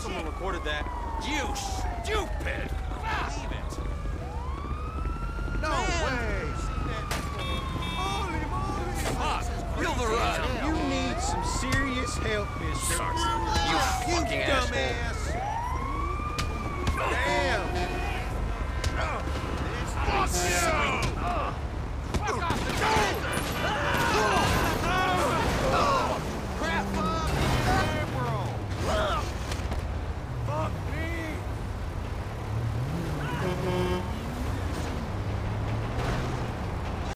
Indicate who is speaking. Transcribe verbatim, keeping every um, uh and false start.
Speaker 1: someone recorded that.
Speaker 2: You stupid!
Speaker 1: Believe it.
Speaker 3: No way!
Speaker 1: Holy moly!
Speaker 2: Fuck! Feel the run!
Speaker 3: You need some serious help, mister.
Speaker 2: You fucking asshole!
Speaker 3: Dumbass! Damn!